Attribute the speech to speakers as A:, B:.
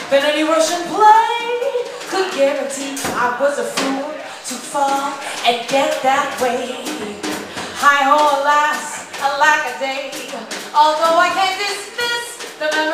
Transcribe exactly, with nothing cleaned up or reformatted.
A: than any Russian play could guarantee. I was a fool to fall and get that way. High or last, like a day. Although I can't dismiss the